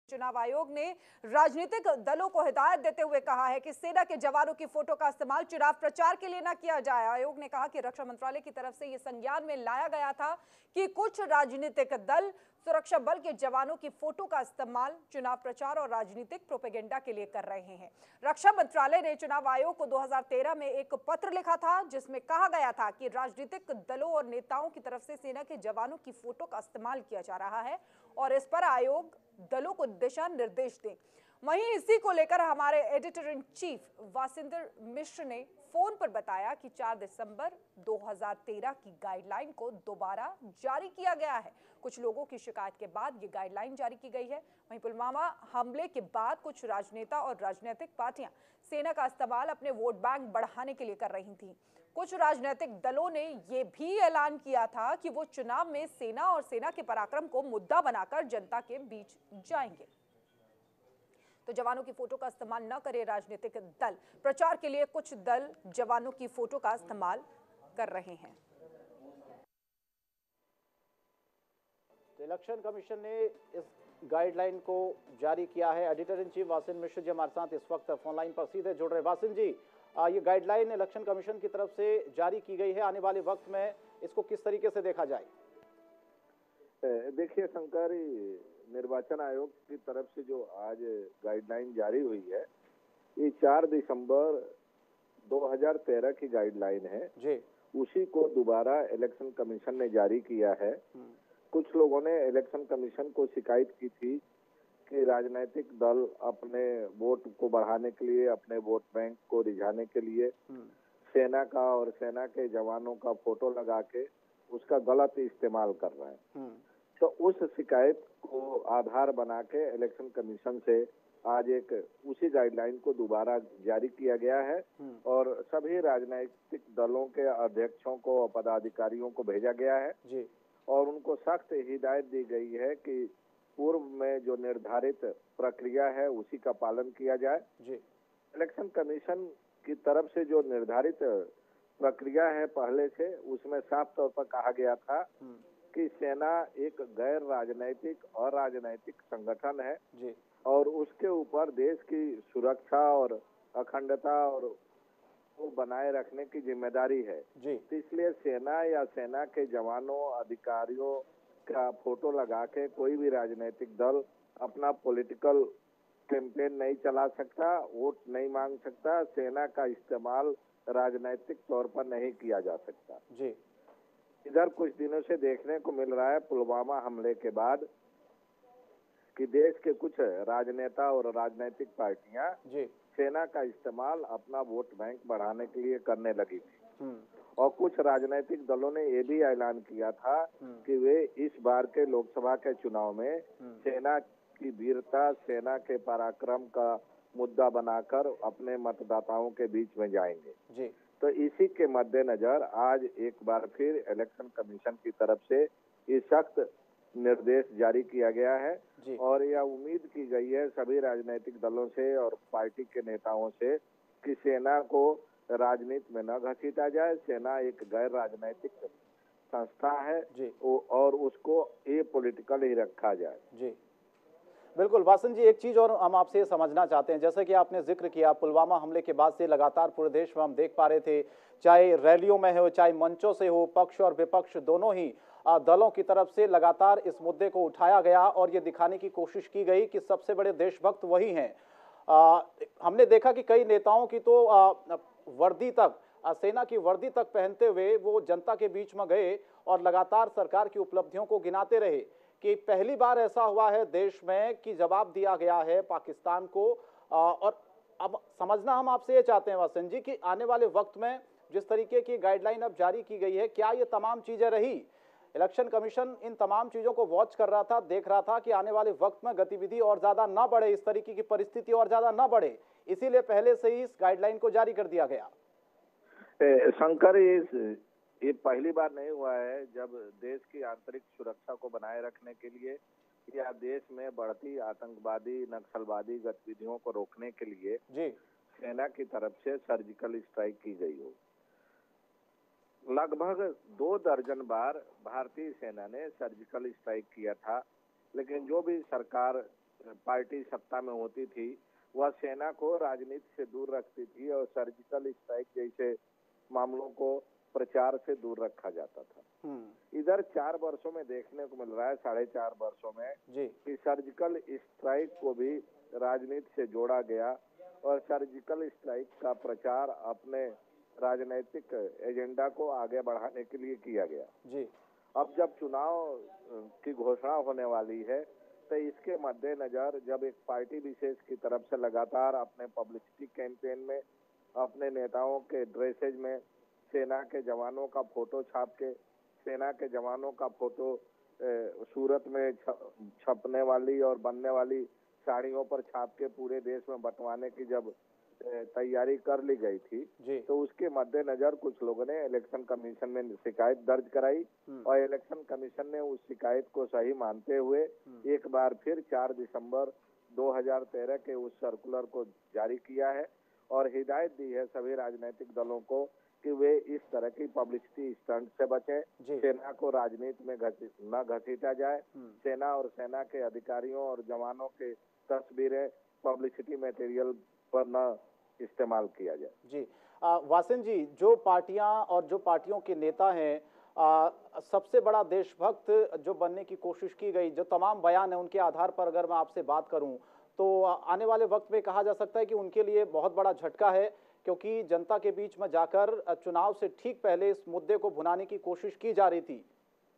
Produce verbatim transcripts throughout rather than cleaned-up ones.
चुनाव आयोग ने राजनीतिक दलों को हिदायत देते हुए कहा है कि सेना के जवानों की फोटो का इस्तेमाल चुनाव प्रचार के लिए न किया जाए। आयोग ने कहा कि रक्षा मंत्रालय की तरफ से यह संज्ञान में लाया गया था कि कुछ राजनीतिक दल सुरक्षा बल के जवानों की फोटो का इस्तेमाल चुनाव प्रचार और राजनीतिक प्रोपेगेंडा के लिए कर रहे हैं। रक्षा मंत्रालय ने चुनाव आयोग को दो हज़ार तेरह में एक पत्र लिखा था जिसमें कहा गया था कि राजनीतिक दलों और नेताओं की तरफ से सेना के जवानों की फोटो का इस्तेमाल किया जा रहा है और इस पर आयोग दलों को दिशा निर्देश दें। वहीं इसी को लेकर हमारे एडिटर इन चीफ वासिंदर मिश्र ने फोन पर बताया कि चार दिसंबर दो हज़ार तेरह की गाइडलाइन को दोबारा जारी किया गया है। कुछ लोगों की शिकायत के बाद ये गाइडलाइन जारी की गई है। वहीं पुलवामा हमले के बाद कुछ राजनेता और राजनीतिक पार्टियां सेना का इस्तेमाल अपने वोट बैंक बढ़ाने के लिए कर रही थीं। कुछ राजनीतिक दलों ने यह भी ऐलान किया था कि वो चुनाव में सेना और सेना के पराक्रम को मुद्दा बनाकर जनता के बीच जाएंगे। तो जवानों की फोटो का इस्तेमाल न करे राजनीतिक दल। प्रचार के लिए कुछ दल जवानों की फोटो का इस्तेमाल कर रहे हैं। इलेक्शन कमीशन ने इस गाइडलाइन को जारी किया है। Editor in chief वासिन Mishra ji हमारे साथ इस वक्त फोन लाइन पर सीधे जुड़ रहे। वासिन जी, ये गाइडलाइन इलेक्शन कमीशन की तरफ से जारी की गई है, आने वाले वक्त में इसको किस तरीके से देखा जाए? देखिए शंकर, निर्वाचन आयोग की तरफ से जो आज गाइडलाइन जारी हुई है, ये चार दिसंबर दो हज़ार तेरह की गाइडलाइन है जी। उसी को दोबारा इलेक्शन कमीशन ने जारी किया है। कुछ लोगों ने इलेक्शन कमीशन को शिकायत की थी कि राजनीतिक दल अपने वोट को बढ़ाने के लिए, अपने वोट बैंक को रिझाने के लिए सेना का और सेना के जवानों का फोटो लगा के उसका गलत इस्तेमाल कर रहे हैं। तो उस शिकायत को आधार बना के इलेक्शन कमीशन से आज एक उसी गाइडलाइन को दोबारा जारी किया गया है और सभी राजनीतिक दलों के अध्यक्षों को और पदाधिकारियों को भेजा गया है जी। और उनको सख्त हिदायत दी गई है कि पूर्व में जो निर्धारित प्रक्रिया है उसी का पालन किया जाए जी। इलेक्शन कमीशन की तरफ से जो निर्धारित प्रक्रिया है पहले से, उसमें साफ तौर पर कहा गया था कि सेना एक गैर राजनैतिक और राजनैतिक संगठन है जी। और उसके ऊपर देश की सुरक्षा और अखंडता और को बनाए रखने की जिम्मेदारी है जी। तो इसलिए सेना या सेना के जवानों अधिकारियों का फोटो लगा के कोई भी राजनीतिक दल अपना पॉलिटिकल कैंपेन नहीं चला सकता, वोट नहीं मांग सकता, सेना का इस्तेमाल राजनीतिक तौर पर नहीं किया जा सकता जी। इधर कुछ दिनों से देखने को मिल रहा है पुलवामा हमले के बाद कि देश के कुछ राजनेता और राजनीतिक पार्टियां जी सेना का इस्तेमाल अपना वोट बैंक बढ़ाने के लिए करने लगी थी और कुछ राजनीतिक दलों ने ये भी ऐलान किया था कि वे इस बार के लोकसभा के चुनाव में सेना की वीरता, सेना के पराक्रम का मुद्दा बनाकर अपने मतदाताओं के बीच में जाएंगे जी। तो इसी के मद्देनजर आज एक बार फिर इलेक्शन कमीशन की तरफ से ये सख्त निर्देश जारी किया गया है जी। और यह उम्मीद की गई है सभी राजनीतिक दलों से और पार्टी के नेताओं से कि सेना को राजनीति में न घसीटा जाए। सेना एक गैर राजनीतिक संस्था है जी। और उसको ये पॉलिटिकल ही रखा जाए जी। बिल्कुल वासिन जी, एक चीज और हम आपसे समझना चाहते हैं, जैसे कि आपने जिक्र किया पुलवामा हमले के बाद से लगातार पूरे देश में हम देख पा रहे थे, चाहे रैलियों में हो, चाहे मंचों से हो, पक्ष और विपक्ष दोनों ही दलों की तरफ से लगातार इस मुद्दे को उठाया गया और ये दिखाने की कोशिश की गई कि सबसे बड़े देशभक्त वही हैं। आ, हमने देखा कि कई नेताओं की तो आ, वर्दी तक आ, सेना की वर्दी तक पहनते हुए वो जनता के बीच में गए और लगातार सरकार की उपलब्धियों को गिनाते रहे कि पहली बार ऐसा हुआ है देश में कि जवाब दिया गया है पाकिस्तान को। आ, और अब समझना हम आपसे ये चाहते हैं वासिन जी कि आने वाले वक्त में जिस तरीके की गाइडलाइन अब जारी की गई है, क्या ये तमाम चीजें रही? इलेक्शन कमीशन इन तमाम चीजों को वॉच कर रहा था, देख रहा था कि आने वाले वक्त में गतिविधि और ज्यादा ना बढ़े, इस तरीके की परिस्थिति और ज्यादा ना बढ़े, इसीलिए पहले से ही इस गाइडलाइन को जारी कर दिया गया। शंकर, ये पहली बार नहीं हुआ है जब देश की आंतरिक सुरक्षा को बनाए रखने के लिए या देश में बढ़ती आतंकवादी नक्सलवादी गतिविधियों को रोकने के लिए जी सेना की तरफ से सर्जिकल स्ट्राइक की गई हो। लगभग दो दर्जन बार भारतीय सेना ने सर्जिकल स्ट्राइक किया था, लेकिन जो भी सरकार पार्टी सत्ता में होती थी वह सेना को राजनीति से दूर रखती थी और सर्जिकल स्ट्राइक जैसे मामलों को प्रचार से दूर रखा जाता था। इधर चार वर्षों में देखने को मिल रहा है, साढ़े चार वर्षों में जी। कि सर्जिकल स्ट्राइक को भी राजनीति से जोड़ा गया और सर्जिकल स्ट्राइक का प्रचार अपने राजनीतिक एजेंडा को आगे बढ़ाने के लिए किया गया जी। अब जब चुनाव की घोषणा होने वाली है तो इसके मद्देनजर जब एक पार्टी विशेष की तरफ से लगातार अपने पब्लिसिटी कैंपेन में अपने नेताओं के ड्रेसेज में सेना के जवानों का फोटो छाप के, सेना के जवानों का फोटो सूरत में छपने वाली और बनने वाली साड़ियों पर छाप के पूरे देश में बंटवाने की जब तैयारी कर ली गई थी तो उसके मद्देनजर कुछ लोगों ने इलेक्शन कमीशन में शिकायत दर्ज कराई और इलेक्शन कमीशन ने उस शिकायत को सही मानते हुए एक बार फिर चार दिसंबर दो हज़ार तेरह के उस सर्कुलर को जारी किया है और हिदायत दी है सभी राजनीतिक दलों को कि वे इस तरह की पब्लिसिटी स्टंट से बचें, सेना को राजनीति में घसी, न घसीटा जाए, सेना और सेना के अधिकारियों और जवानों के तस्वीरें पब्लिसिटी मटेरियल पर न इस्तेमाल किया जाए जी। आ, वासिन जी, जो पार्टियां और जो पार्टियों के नेता हैं, आ, सबसे बड़ा देशभक्त जो बनने की कोशिश की गई, जो तमाम बयान है उनके आधार पर अगर मैं आपसे बात करूं तो आने वाले वक्त में कहा जा सकता है कि उनके लिए बहुत बड़ा झटका है, क्योंकि जनता के बीच में जाकर चुनाव से ठीक पहले इस मुद्दे को भुनाने की कोशिश की जा रही थी।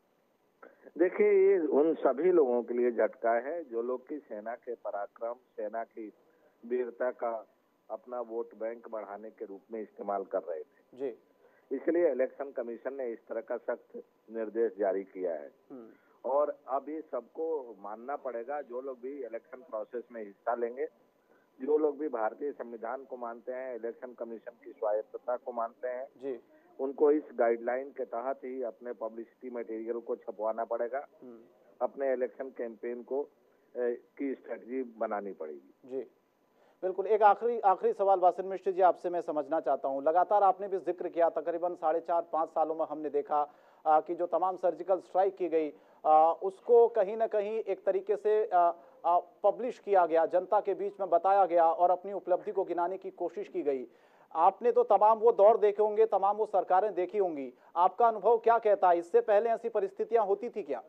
देखिए, ये उन सभी लोगों के लिए झटका है जो लोग की सेना के पराक्रम, सेना की वीरता का अपना वोट बैंक बढ़ाने के रूप में इस्तेमाल कर रहे थे जी। इसलिए इलेक्शन कमीशन ने इस तरह का सख्त निर्देश जारी किया है और अब ये सबको मानना पड़ेगा, जो लोग भी इलेक्शन प्रोसेस में हिस्सा लेंगे, जो लोग भी भारतीय संविधान को मानते हैं, इलेक्शन कमीशन की स्वायत्तता को मानते हैं जी, उनको इस गाइडलाइन के तहत ही अपने पब्लिसिटी मटेरियल को छपवाना पड़ेगा, अपने इलेक्शन कैंपेन को ए, की स्ट्रेटजी बनानी पड़ेगी जी। बिल्कुल। एक आखिरी आखिरी सवाल वासिन मिश्र जी आपसे मैं समझना चाहता हूं, लगातार आपने भी जिक्र किया, तकरीबन साढ़े चार पाँच सालों में हमने देखा आ, कि जो तमाम सर्जिकल स्ट्राइक की गई आ, उसको कहीं ना कहीं एक तरीके से आ, आ, पब्लिश किया गया, जनता के बीच में बताया गया और अपनी उपलब्धि को गिनाने की कोशिश की गई। आपने तो तमाम वो दौर देखे होंगे, तमाम वो सरकारें देखी होंगी, आपका अनुभव क्या कहता है? इससे पहले ऐसी परिस्थितियां होती थी क्या?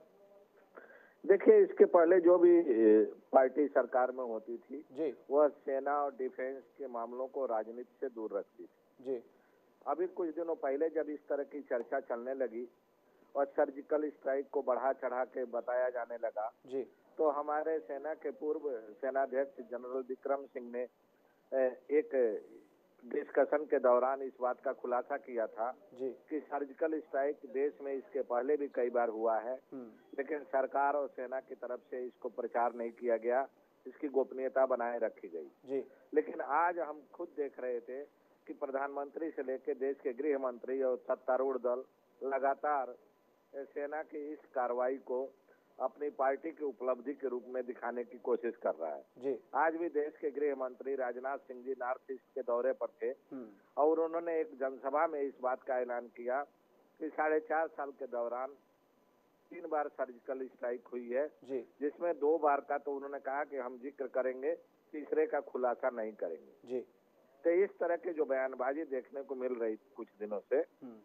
देखिए, इसके पहले जो भी पार्टी सरकार में होती थी जी, वह सेना और डिफेंस के मामलों को राजनीति से दूर रखती थी जी। अभी कुछ दिनों पहले जब इस तरह की चर्चा चलने लगी और सर्जिकल स्ट्राइक को बढ़ा चढ़ा के बताया जाने लगा जी, तो हमारे सेना के पूर्व सेनाध्यक्ष जनरल विक्रम सिंह ने एक डिस्कशन के दौरान इस बात का खुलासा किया था जी, कि सर्जिकल स्ट्राइक देश में इसके पहले भी कई बार हुआ है, लेकिन सरकार और सेना की तरफ से इसको प्रचार नहीं किया गया, इसकी गोपनीयता बनाए रखी गई जी। लेकिन आज हम खुद देख रहे थे कि प्रधानमंत्री से लेकर देश के गृह मंत्री और सत्तारूढ़ दल लगातार सेना की इस कार्रवाई को अपनी पार्टी की उपलब्धि के रूप में दिखाने की कोशिश कर रहा है जी। आज भी देश के गृह मंत्री राजनाथ सिंह जी नॉर्थ ईस्ट के दौरे पर थे और उन्होंने एक जनसभा में इस बात का ऐलान किया कि साढ़े चार साल के दौरान तीन बार सर्जिकल स्ट्राइक हुई है जी, जिसमें दो बार का तो उन्होंने कहा कि हम जिक्र करेंगे, तीसरे का खुलासा नहीं करेंगे जी। तो इस तरह के जो बयानबाजी देखने को मिल रही कुछ दिनों से,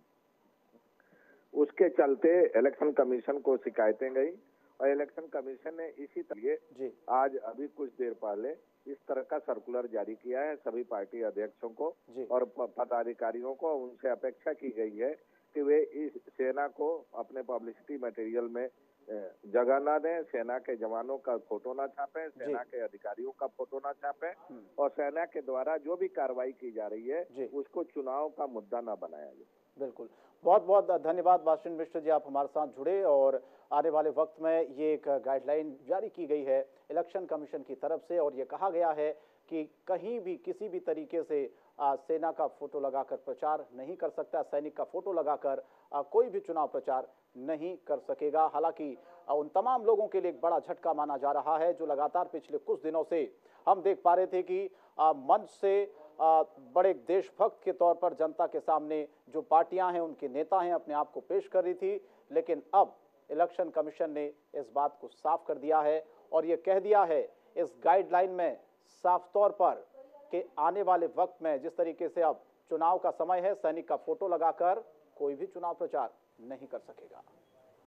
उसके चलते इलेक्शन कमीशन को शिकायतें गई और इलेक्शन कमीशन ने इसी तरह आज अभी कुछ देर पहले इस तरह का सर्कुलर जारी किया है सभी पार्टी अध्यक्षों को और पदाधिकारियों को। उनसे अपेक्षा की गई है कि वे इस सेना को अपने पब्लिसिटी मटेरियल में जगह ना दें, सेना के जवानों का फोटो ना छापें, सेना के अधिकारियों का फोटो ना छापें और सेना के द्वारा जो भी कार्रवाई की जा रही है उसको चुनाव का मुद्दा ना बनाया जाए। बिल्कुल, बहुत बहुत धन्यवाद वासिन मिश्र जी, आप हमारे साथ जुड़े और आने वाले वक्त में ये एक गाइडलाइन जारी की गई है इलेक्शन कमीशन की तरफ से और ये कहा गया है कि कहीं भी किसी भी तरीके से आ, सेना का फोटो लगाकर प्रचार नहीं कर सकता, सैनिक का फोटो लगाकर आ, कोई भी चुनाव प्रचार नहीं कर सकेगा। हालांकि उन तमाम लोगों के लिए एक बड़ा झटका माना जा रहा है जो लगातार पिछले कुछ दिनों से हम देख पा रहे थे कि आ, मंच से आ, बड़े देशभक्त के तौर पर जनता के सामने जो पार्टियां हैं, उनके नेता हैं, अपने आप को पेश कर रही थी, लेकिन अब इलेक्शन कमीशन ने इस बात को साफ कर दिया है और ये कह दिया है इस गाइडलाइन में साफ तौर पर कि आने वाले वक्त में जिस तरीके से अब चुनाव का समय है, सैनिक का फोटो लगाकर कोई भी चुनाव प्रचार नहीं कर सकेगा।